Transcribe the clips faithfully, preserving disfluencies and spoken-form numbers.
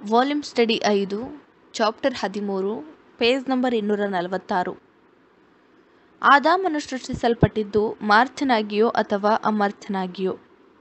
Volume study ಐದು, chapter ಹದಿಮೂರು, page number ಇನ್ನೂರ ನಲವತ್ತಾರು. ಆದಾಮನು ಸೃಷ್ಟಿಸಲ್ಪಟ್ಟಿದ್ದು ಮಾರ್ಥನಾಗಿಯೋ ಅಥವಾ ಅಮರ್ಥನಾಗಿಯೋ?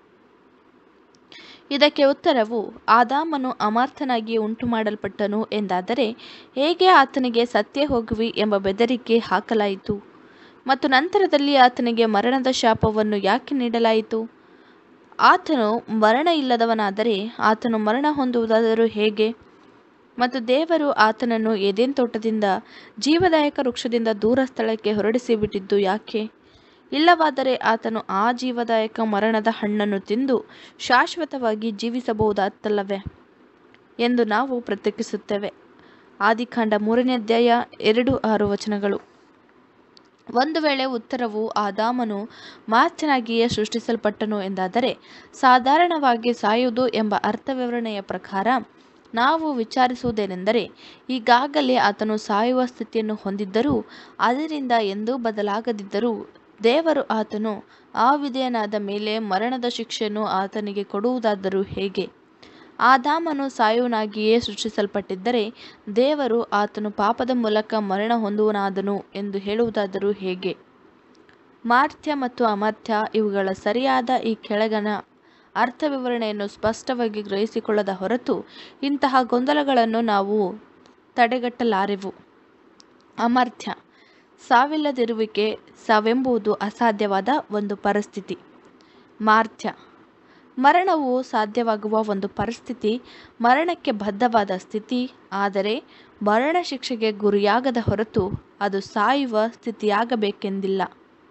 ಇದಕ್ಕೆ ಉತ್ತರವು ಆದಾಮನು ಅಮರ್ಥನಾಗಿ ಉಂಟು ಮಾಡಲ್ಪಟ್ಟನು ಎಂದಾದರೆ ಹೇಗೆ ಆತನಿಗೆ ಸತ್ತೇ ಹೋಗುವಿ ಎಂಬ ಬೆದರಿಕೆ ಹಾಕಲಾಯಿತು ಮತ್ತು ನಂತರದಲ್ಲಿ ಆತನಿಗೆ ಮರಣದ ಶಾಪವನ್ನು ಯಾಕೆ ನೀಡಲಾಯಿತು? ಆತನು ಮರಣ ಇಲ್ಲದವನಾದರೆ ಆತನು ಮರಣ ಹೊಂದುವುದಾದರೂ ಹೇಗೆ? ಮತ್ತು ದೇವರು ಆತನನ್ನು ಏದೆನ್ ತೋಟದಿಂದ ಜೀವದಾಯಕ ವೃಕ್ಷದಿಂದ ದೂರ ಸ್ಥಳಕ್ಕೆ ಹೊರಡಿಸಿ ಬಿಟ್ಟಿದ್ದು ಯಾಕೆ? ಇಲ್ಲವಾದರೆ ಆತನು ಆ ಜೀವದಾಯಕ ಮರಣದ ಹಣ್ಣನ್ನು ತಿಂದು ಶಾಶ್ವತವಾಗಿ ಜೀವಿಸಬಹುದಾತ್ತಲ್ಲವೇ ಎಂದು ನಾವು ಪ್ರತ್ಯೇಕಿಸುತ್ತೇವೆ. ಆದಿಕಾಂಡ ಮೂರನೇ ಅಧ್ಯಾಯ ಎರಡು ಆರು ವಚನಗಳು. ಒಂದು ವೇಳೆ ಉತ್ತರವು ಆದಾಮನು ಮಾರ್ಥನಾಗಿಯೇ ಸೃಷ್ಟಿಸಲ್ಪಟ್ಟನು ಎಂದಾದರೆ ಸಾಧಾರಣವಾಗಿ ಸಾಯುವುದು ಎಂಬ ಅರ್ಥವಿವರಣೆಯ ಪ್ರಕಾರ ನಾವು ವಿಚಾರಿಸುವುದೇನೆಂದರೆ, ಈಗಾಗಲೇ ಆತನು ಸಾಯುವ ಸ್ಥಿತಿಯನ್ನು ಹೊಂದಿದ್ದರೂ ಅದರಿಂದ ಎಂದೂ ಬದಲಾಗದಿದ್ದರೂ ದೇವರು ಆತನು ಅವಿಧೇಯನಾದ ಮೇಲೆ ಮರಣದ ಶಿಕ್ಷೆಯನ್ನು ಆತನಿಗೆ ಕೊಡುವುದಾದರೂ ಹೇಗೆ? ಆದಾಮನು ಸಾಯುವನಾಗಿಯೇ ಸೃಷ್ಟಿಸಲ್ಪಟ್ಟಿದ್ದರೆ ದೇವರು ಆತನು ಪಾಪದ ಮೂಲಕ ಮರಣ ಹೊಂದುವನಾದನು ಎಂದು ಹೇಳುವುದಾದರೂ ಹೇಗೆ? ಮಾರ್ಥ್ಯ ಮತ್ತು ಅಮರ್ಥ್ಯ ಇವುಗಳ ಸರಿಯಾದ ಈ ಕೆಳಗಿನ ಅರ್ಥವಿವರಣೆಯನ್ನು ಸ್ಪಷ್ಟವಾಗಿ ಗ್ರಹಿಸಿಕೊಳ್ಳದ ಹೊರತು ಇಂತಹ ಗೊಂದಲಗಳನ್ನು ನಾವು ತಡೆಗಟ್ಟಲಾರೆವು. ಅಮರ್ಥ್ಯ ಸಾವಿಲ್ಲದಿರುವಿಕೆ, ಸಾವೆಂಬುದು ಅಸಾಧ್ಯವಾದ ಒಂದು ಪರಿಸ್ಥಿತಿ. ಮಾರ್ಥ್ಯ ಮರಣವು ಸಾಧ್ಯವಾಗುವ ಒಂದು ಪರಿಸ್ಥಿತಿ, ಮರಣಕ್ಕೆ ಬದ್ಧವಾದ ಸ್ಥಿತಿ. ಆದರೆ ಮರಣ ಶಿಕ್ಷೆಗೆ ಗುರಿಯಾಗದ ಹೊರತು ಅದು ಸಾಯುವ ಸ್ಥಿತಿಯಾಗಬೇಕೆಂದಿಲ್ಲ.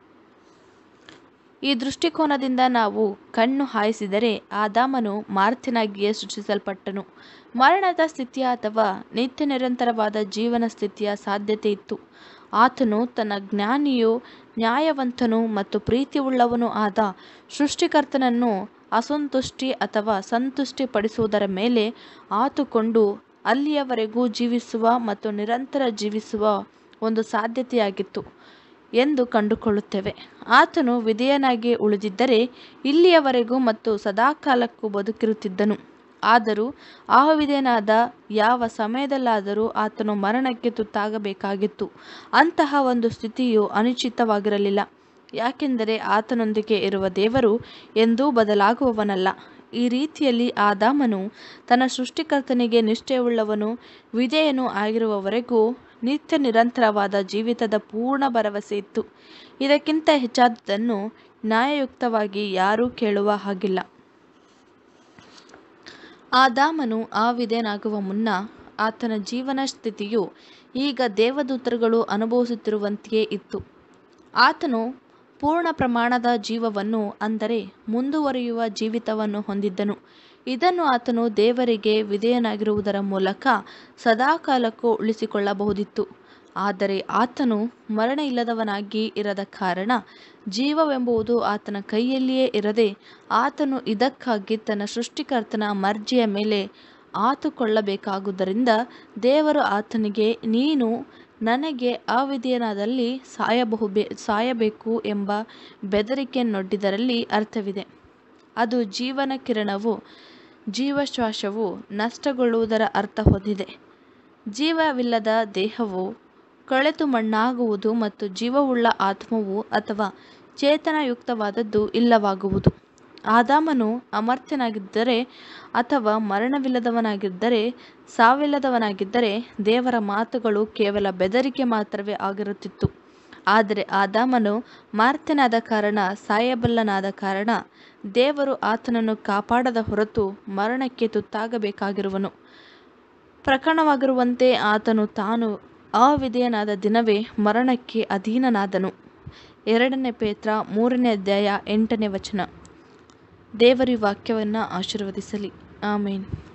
ಈ ದೃಷ್ಟಿಕೋನದಿಂದ ನಾವು ಕಣ್ಣು ಹಾಯಿಸಿದರೆ ಆದಾಮನು ಮಾರ್ಥನಾಗಿಯೇ ಸೃಷ್ಟಿಸಲ್ಪಟ್ಟನು. ಮರಣದ ಸ್ಥಿತಿಯ ಅಥವಾ ನಿತ್ಯ ನಿರಂತರವಾದ ಜೀವನ ಸ್ಥಿತಿಯ ಸಾಧ್ಯತೆ ಇತ್ತು. ಆತನು ತನ್ನ ಜ್ಞಾನಿಯೂ ನ್ಯಾಯವಂತನೂ ಮತ್ತು ಪ್ರೀತಿಯುಳ್ಳವನೂ ಆದ ಸೃಷ್ಟಿಕರ್ತನನ್ನು ಅಸಂತುಷ್ಟಿ ಅಥವಾ ಸಂತುಷ್ಟಿ ಪಡಿಸುವುದರ ಮೇಲೆ ಆತುಕೊಂಡು ಅಲ್ಲಿಯವರೆಗೂ ಜೀವಿಸುವ ಮತ್ತು ನಿರಂತರ ಜೀವಿಸುವ ಒಂದು ಸಾಧ್ಯತೆಯಾಗಿತ್ತು ಎಂದು ಕಂಡುಕೊಳ್ಳುತ್ತೇವೆ. ಆತನು ವಿಧೇಯನಾಗಿ ಉಳಿದಿದ್ದರೆ ಇಲ್ಲಿಯವರೆಗೂ ಮತ್ತು ಸದಾಕಾಲಕ್ಕೂ ಬದುಕಿರುತ್ತಿದ್ದನು. ಆದರೂ ಅವಿಧೇಯನಾದ ಯಾವ ಸಮಯದಲ್ಲಾದರೂ ಆತನು ಮರಣಕ್ಕೆ ತುತ್ತಾಗಬೇಕಾಗಿತ್ತು. ಅಂತಹ ಒಂದು ಸ್ಥಿತಿಯು ಅನಿಶ್ಚಿತವಾಗಿರಲಿಲ್ಲ, ಯಾಕೆಂದರೆ ಆತನೊಂದಿಗೆ ಇರುವ ದೇವರು ಎಂದೂ ಬದಲಾಗುವವನಲ್ಲ. ಈ ರೀತಿಯಲ್ಲಿ ಆದಾಮನು ತನ್ನ ಸೃಷ್ಟಿಕರ್ತನಿಗೆ ನಿಷ್ಠೆಯುಳ್ಳವನು ವಿಧೇಯನೂ ಆಗಿರುವವರೆಗೂ ನಿತ್ಯ ನಿರಂತರವಾದ ಜೀವಿತದ ಪೂರ್ಣ ಭರವಸೆ ಇತ್ತು. ಇದಕ್ಕಿಂತ ಹೆಚ್ಚಾದುದನ್ನು ನ್ಯಾಯಯುಕ್ತವಾಗಿ ಯಾರೂ ಕೇಳುವ ಹಾಗಿಲ್ಲ. ಆದಾಮನು ಅವಿಧೇಯನಾಗುವ ಮುನ್ನ ಆತನ ಜೀವನ ಸ್ಥಿತಿಯು ಈಗ ದೇವದೂತರುಗಳು ಅನುಭವಿಸುತ್ತಿರುವಂತೆಯೇ ಇತ್ತು. ಆತನು ಪೂರ್ಣ ಪ್ರಮಾಣದ ಜೀವವನ್ನು, ಅಂದರೆ ಮುಂದುವರಿಯುವ ಜೀವಿತವನ್ನು ಹೊಂದಿದ್ದನು. ಇದನ್ನು ಆತನು ದೇವರಿಗೆ ವಿಧೇಯನಾಗಿರುವುದರ ಮೂಲಕ ಸದಾಕಾಲಕ್ಕೂ ಉಳಿಸಿಕೊಳ್ಳಬಹುದಿತ್ತು. ಆದರೆ ಆತನು ಮರಣ ಇಲ್ಲದವನಾಗಿ ಇರದ ಕಾರಣ ಜೀವವೆಂಬುದು ಆತನ ಕೈಯಲ್ಲಿಯೇ ಇರದೆ ಆತನು ಇದಕ್ಕಾಗಿ ತನ್ನ ಸೃಷ್ಟಿಕರ್ತನ ಮರ್ಜಿಯ ಮೇಲೆ ಆತುಕೊಳ್ಳಬೇಕಾಗುವುದರಿಂದ ದೇವರು ಆತನಿಗೆ ನೀನು ನನಗೆ ಅವಿಧೇಯನಾದಲ್ಲಿ ಸಾಯಬಹುಬೇ ಸಾಯಬೇಕು ಎಂಬ ಬೆದರಿಕೆಯನ್ನೊಡ್ಡಿದರಲ್ಲಿ ಅರ್ಥವಿದೆ. ಅದು ಜೀವನ ಕಿರಣವು ಜೀವಶ್ವಾಸವು ನಷ್ಟಗೊಳ್ಳುವುದರ ಅರ್ಥ ಹೊಂದಿದೆ. ಜೀವವಿಲ್ಲದ ದೇಹವು ಕೊಳೆತು ಮಣ್ಣಾಗುವುದು ಮತ್ತು ಜೀವವುಳ್ಳ ಆತ್ಮವು ಅಥವಾ ಚೇತನಯುಕ್ತವಾದದ್ದು ಇಲ್ಲವಾಗುವುದು. ಆದಾಮನು ಅಮರ್ಥನಾಗಿದ್ದರೆ ಅಥವಾ ಮರಣವಿಲ್ಲದವನಾಗಿದ್ದರೆ, ಸಾವಿಲ್ಲದವನಾಗಿದ್ದರೆ ದೇವರ ಮಾತುಗಳು ಕೇವಲ ಬೆದರಿಕೆ ಮಾತ್ರವೇ ಆಗಿರುತ್ತಿತ್ತು. ಆದರೆ ಆದಾಮನು ಮಾರ್ಥನಾದ ಕಾರಣ, ಸಾಯಬಲ್ಲನಾದ ಕಾರಣ ದೇವರು ಆತನನ್ನು ಕಾಪಾಡದ ಹೊರತು ಮರಣಕ್ಕೆ ತುತ್ತಾಗಬೇಕಾಗಿರುವನು. ಪ್ರಕರಣವಾಗಿರುವಂತೆ ಆತನು ತಾನು ಅವಿಧೇಯನಾದ ದಿನವೇ ಮರಣಕ್ಕೆ ಅಧೀನನಾದನು. ಎರಡನೇ ಪೇತ್ರ ಮೂರನೇ ಅಧ್ಯಾಯ ಎಂಟನೇ ವಚನ. ದೇವರ ವಾಕ್ಯವನ್ನು ಆಶೀರ್ವದಿಸಲಿ. ಆಮೇನ್.